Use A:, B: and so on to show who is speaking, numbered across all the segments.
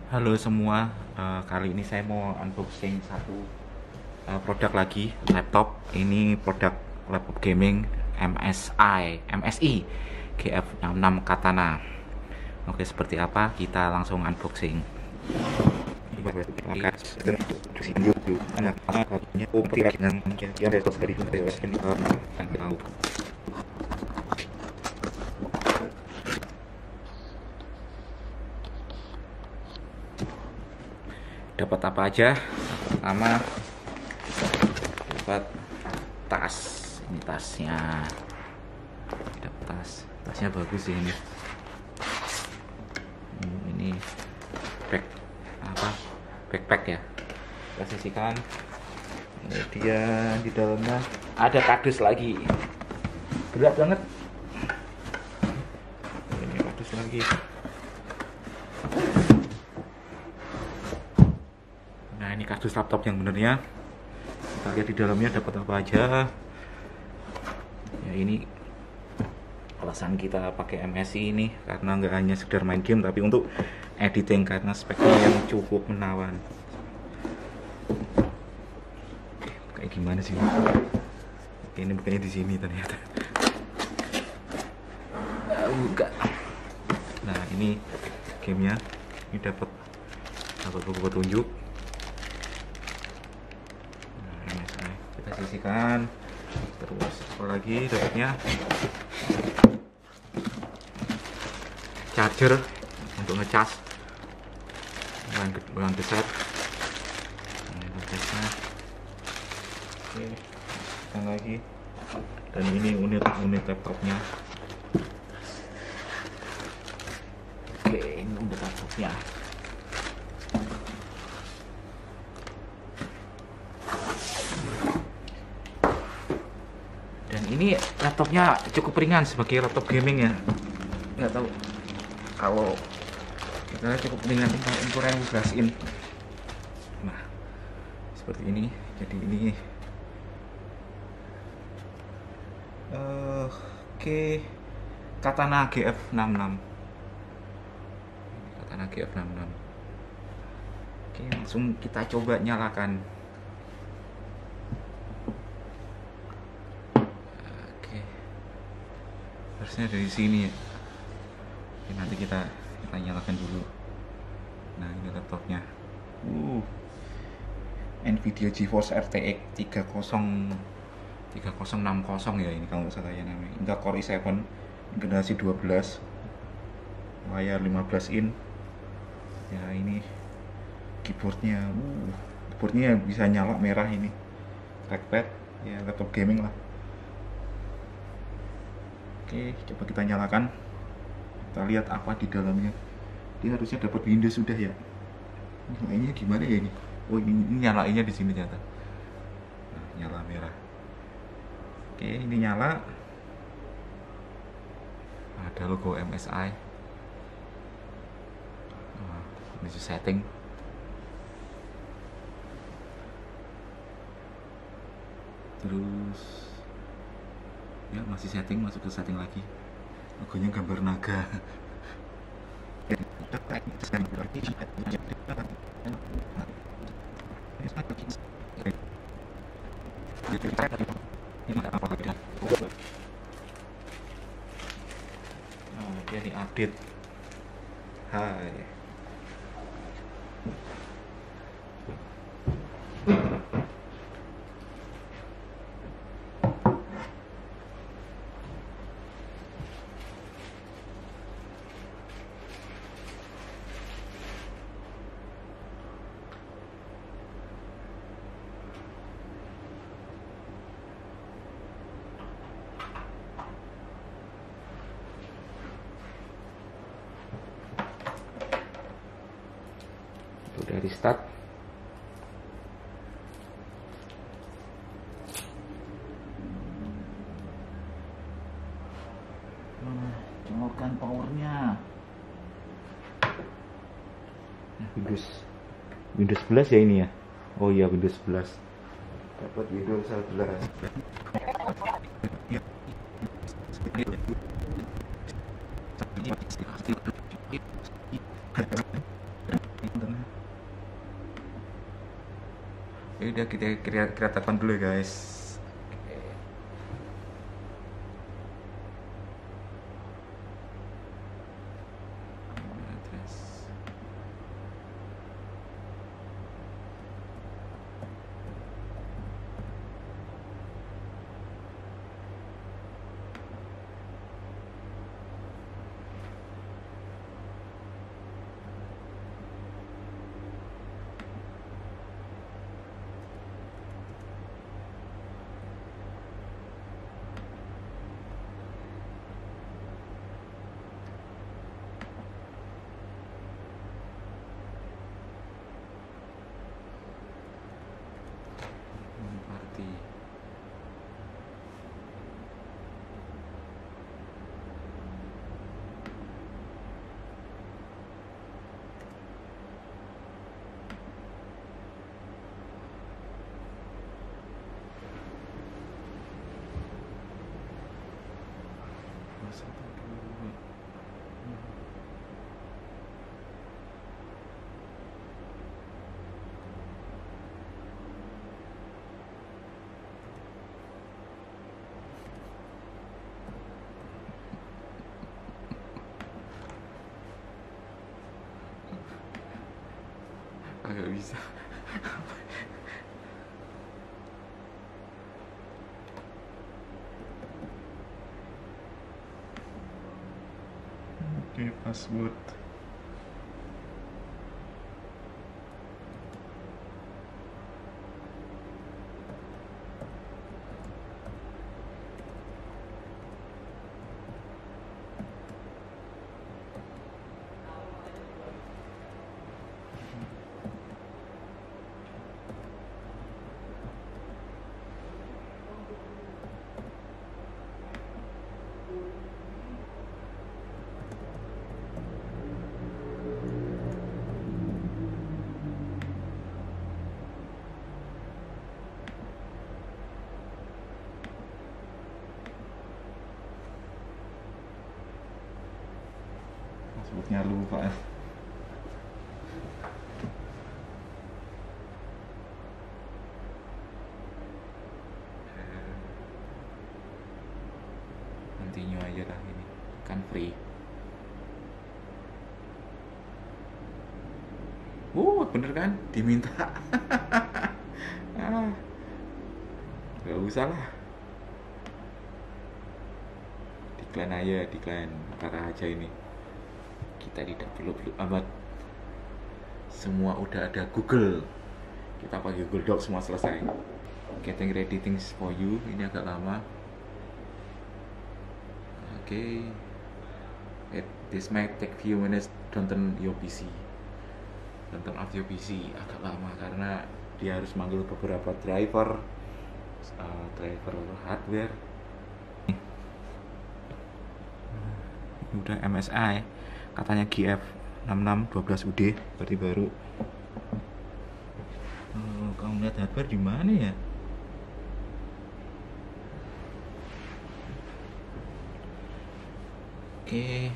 A: Halo semua, kali ini saya mau unboxing satu produk lagi, laptop. Ini produk laptop gaming MSI GF66 Katana. Oke, seperti apa? Kita langsung unboxing. Dapat apa aja? Pertama dapat tas. Ini tasnya. Dapat tasnya bagus sih ini. Ini backpack ya. Kita sisihkan. Kemudian di dalamnya ada kardus lagi. Berat banget. Ini kardus lagi. Nah, ini kardus laptop yang benernya. Kita lihat di dalamnya dapat apa aja. Ya, ini alasan kita pakai MSI ini karena nggak hanya sekedar main game tapi untuk editing karena speknya yang cukup menawan. Kayak gimana sih? Oke, ini bukannya di sini ternyata. Buka. Nah, ini gamenya. Ini dapat buku petunjuk. Kita sisihkan. Terus apa lagi dapatnya? Charger untuk ngecas ulang geset. Ini gesnya. Oke, kita lagi. Dan ini unit laptopnya. Oke, ini unit laptopnya. Dan ini laptopnya cukup ringan sebagai laptop gaming ya. Nggak tahu kalau kita cukup ringan ukuran 11 in. Nah, seperti ini. Jadi ini oke, Katana GF66. Katana GF66. Oke, langsung kita coba nyalakan. Harusnya dari sini ya. Oke, nanti kita nyalakan dulu. Nah, ini laptopnya. Nvidia GeForce RTX 3060 ya, ini kalau nggak salah ya namanya. Intel Core i7 generasi 12, layar 15 in. Ya, ini keyboardnya. Keyboardnya bisa nyala merah ini. Trackpad, ya laptop gaming lah. Oke, coba kita nyalakan. Kita lihat apa di dalamnya. Dia harusnya dapat Windows sudah ya. Nyalainnya gimana ya ini? Oh, ini nyalainnya di sini ternyata. Nah, nyala merah. Oke, ini nyala. Ada logo MSI. Nah, ini setting. Terus ya masih setting, masuk ke setting lagi. Logonya gambar naga. Nah, dia di update. Hai. Udah di start. Colokkan powernya. Windows 11 ya ini ya. Oh iya, Windows 11. Dapat Windows 11. udah kita telepon dulu ya guys. Oke. Terus party. Masa dulu. Agak bisa. Oke, password. Passwordnya lupa. Continue aja lah, ini kan free. Bener kan? Diminta. Gak usah lah. Decline aja, decline. Parah aja ini. Kita tidak perlu amat. Semua udah ada Google. Kita pakai Google Docs, semua selesai. Getting ready things for you. Ini agak lama. Oke. This might take few minutes. Don't turn your PC. Don't turn off your PC. Agak lama karena dia harus manggil beberapa driver hardware. Ini udah MSI, katanya GF 6612UD, berarti baru. Kamu lihat hardware di mana ya? Oke.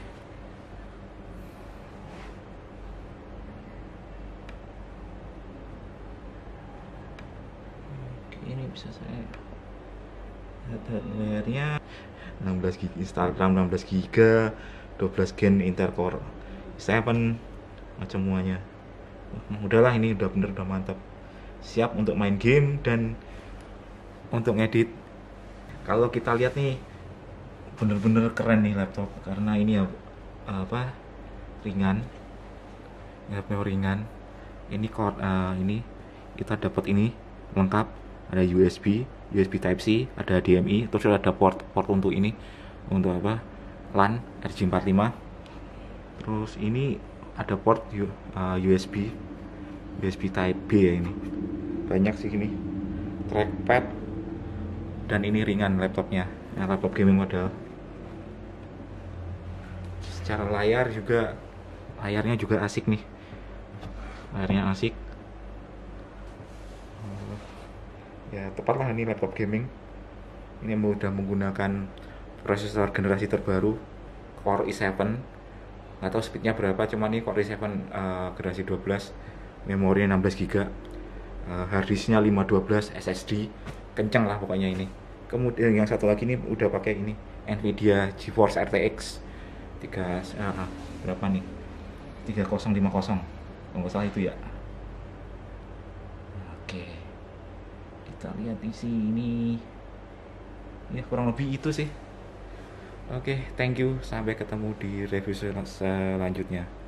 A: Ini bisa saya hardware-nya 16 GB Instagram, 16 GB, 12 Gen Intel Core i7, macam semuanya. Udahlah, ini udah bener, udah mantap, siap untuk main game dan untuk ngedit. Kalau kita lihat nih, bener-bener keren nih laptop karena ini ya ringan, ringan. Ini core, ini kita dapat ini lengkap, ada USB Type C, ada HDMI, terus ada port untuk ini, untuk LAN RJ45. Terus ini ada port USB Type B ya, ini banyak sih ini, trackpad, dan ini ringan laptopnya, laptop gaming model. Secara layarnya juga asik nih, layarnya asik. Ya tepatlah ini laptop gaming. Ini udah menggunakan prosesor generasi terbaru Core i7. Nggak tahu speednya berapa, cuman ini Core i7 generasi 12, memori 16 GB. harddisknya 512 SSD, kenceng lah pokoknya ini. Kemudian yang satu lagi ini udah pakai ini Nvidia GeForce RTX 3 berapa nih, 3050 kalau nggak salah itu ya. Oke, kita lihat di sini ya, kurang lebih itu sih. Oke, thank you, sampai ketemu di review selanjutnya.